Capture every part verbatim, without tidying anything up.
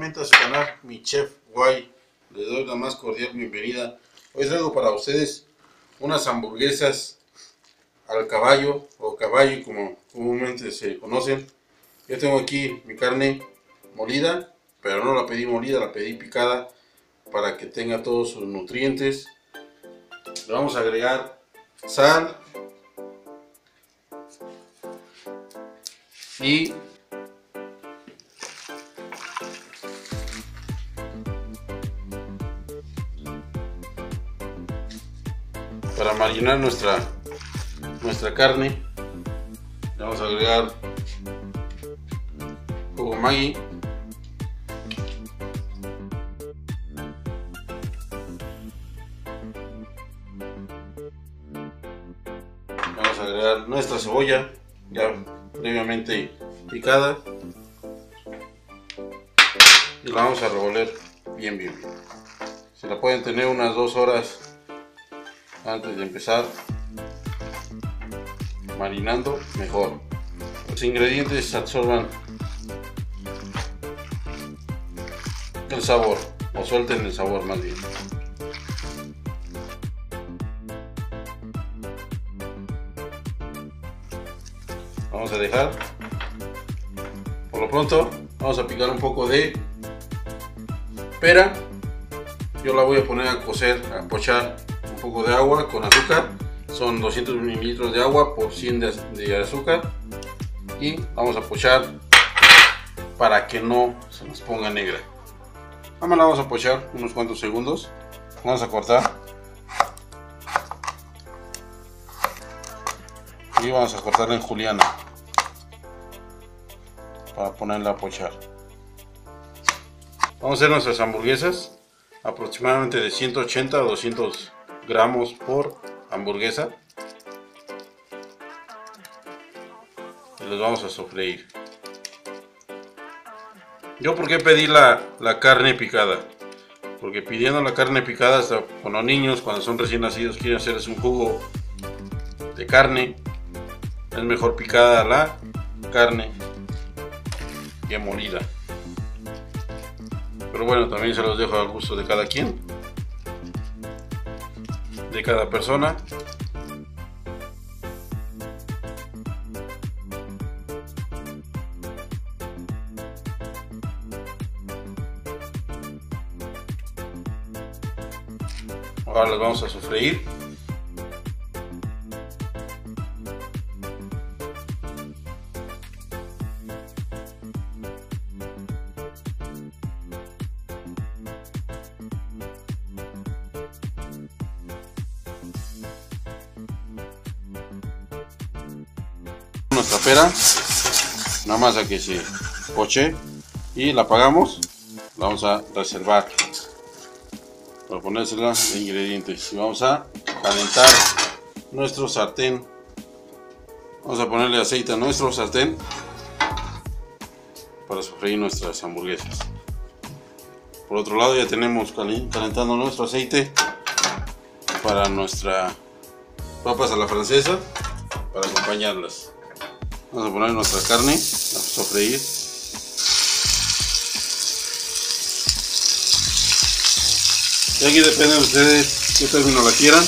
nuevamente a su canal, mi chef Guay. Les doy la más cordial bienvenida. Hoy traigo para ustedes unas hamburguesas al caballo o caballo como comúnmente se conocen. Yo tengo aquí mi carne molida, pero no la pedí molida, la pedí picada para que tenga todos sus nutrientes. Le vamos a agregar sal y para marinar nuestra nuestra carne le vamos a agregar jugo Maggi, vamos a agregar nuestra cebolla ya previamente picada y la vamos a revolver bien bien bien. Se la pueden tener unas dos horas antes de empezar marinando, mejor. Los ingredientes absorban el sabor o suelten el sabor más bien. Vamos a dejar. Por lo pronto vamos a picar un poco de pera. Yo la voy a poner a cocer, a pochar un poco de agua con azúcar. Son doscientos mililitros de agua por cien de, de azúcar. Y vamos a pochar para que no se nos ponga negra. Vamos, la vamos a pochar unos cuantos segundos. Vamos a cortar. Y vamos a cortarla en juliana para ponerla a pochar. Vamos a hacer nuestras hamburguesas aproximadamente de ciento ochenta a doscientos gramos por hamburguesa y los vamos a sofreír. Yo por qué pedí la, la carne picada, porque pidiendo la carne picada hasta con los niños cuando son recién nacidos quieren hacerles un jugo de carne, es mejor picada la carne que molida. Pero bueno, también se los dejo al gusto de cada quien, de cada persona. Ahora las vamos a sofreír. Nuestra pera, nada más a que se poche, y la apagamos. La vamos a reservar para ponérsela de ingredientes y vamos a calentar nuestro sartén. Vamos a ponerle aceite a nuestro sartén para sofreír nuestras hamburguesas. Por otro lado ya tenemos calentando nuestro aceite para nuestras papas a la francesa para acompañarlas. Vamos a poner nuestra carne a sofreír. Y aquí depende de ustedes qué término la quieran.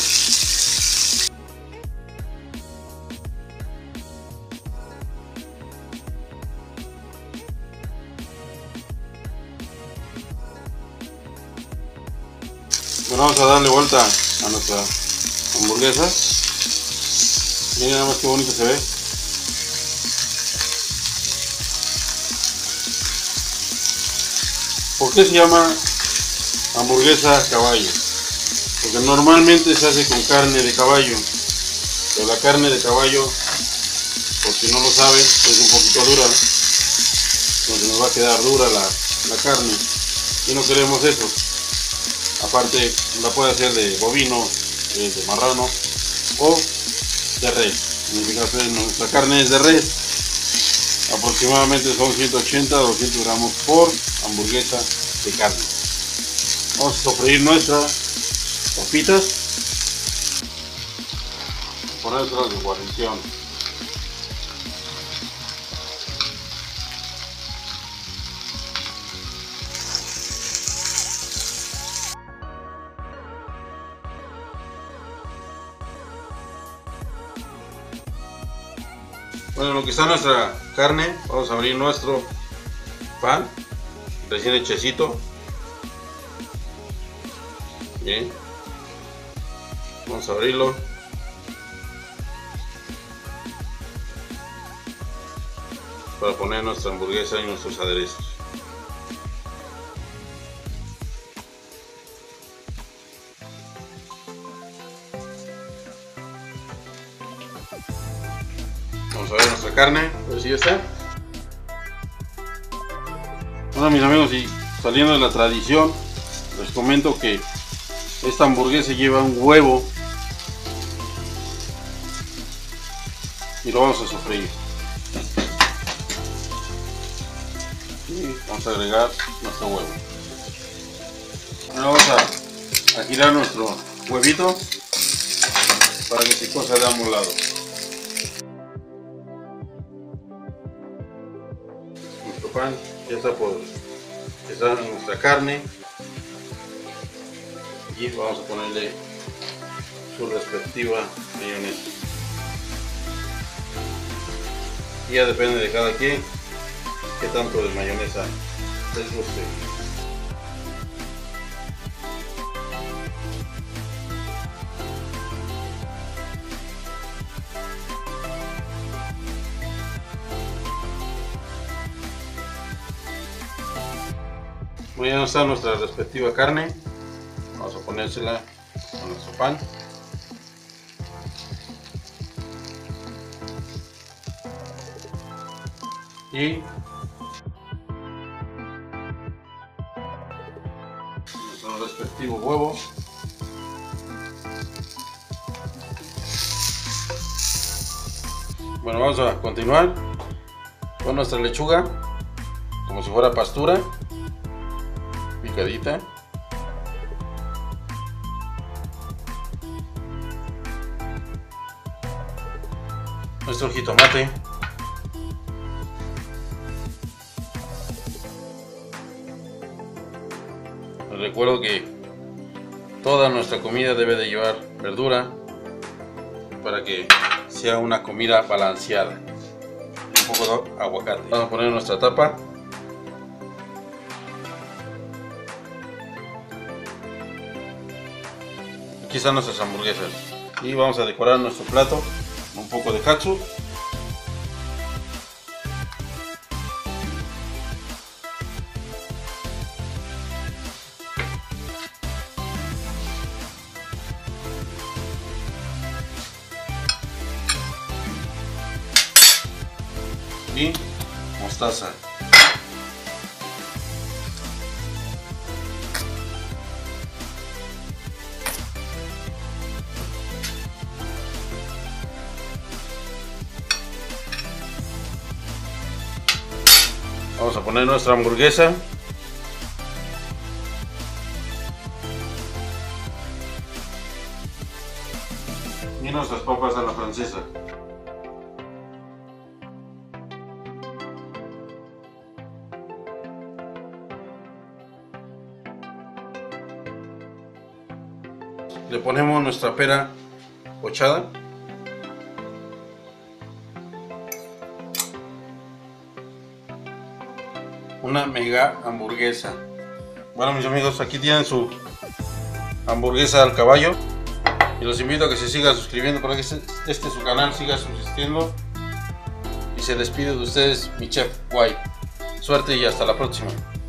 Bueno, vamos a darle vuelta a nuestra hamburguesa. Miren nada más qué bonito se ve. ¿Por qué se llama hamburguesa a caballo? Porque normalmente se hace con carne de caballo, pero la carne de caballo, por si no lo saben, es un poquito dura, entonces nos va a quedar dura la, la carne y no queremos eso. Aparte la puede hacer de bovino, de marrano o de res. En este caso nuestra carne es de res. Aproximadamente son ciento ochenta a doscientos gramos por hamburguesa de carne. Vamos a sofreír nuestras papitas, ponerlas de guarnición. Bueno, lo que está nuestra carne, vamos a abrir nuestro pan recién hechecito. Bien, vamos a abrirlo. Para poner nuestra hamburguesa y nuestros aderezos. Vamos a ver nuestra carne, a ver si ya está. Bueno, mis amigos, y saliendo de la tradición, les comento que esta hamburguesa lleva un huevo y lo vamos a sofreír. Y vamos a agregar nuestro huevo. Ahora vamos a, a girar nuestro huevito para que se cosa de ambos lados. Nuestro pan ya está por está nuestra carne y vamos a ponerle su respectiva mayonesa. Y ya depende de cada quien que tanto de mayonesa les guste. Bueno, ya está nuestra respectiva carne. Vamos a ponérsela a nuestro pan. Y nuestro respectivo huevo. Bueno, vamos a continuar con nuestra lechuga, como si fuera pastura, picadita. Nuestro jitomate. Les recuerdo que toda nuestra comida debe de llevar verdura para que sea una comida balanceada. Un poco de aguacate. Vamos a poner nuestra tapa. Aquí están nuestras hamburguesas. Y vamos a decorar nuestro plato con un poco de katsu. Y mostaza. Vamos a poner nuestra hamburguesa. Y nuestras papas a la francesa. Le ponemos nuestra pera pochada. Una mega hamburguesa. Bueno, mis amigos, aquí tienen su hamburguesa al caballo. Y los invito a que se sigan suscribiendo para que este, este su canal siga subsistiendo. Y se despide de ustedes mi chef White. Suerte y hasta la próxima.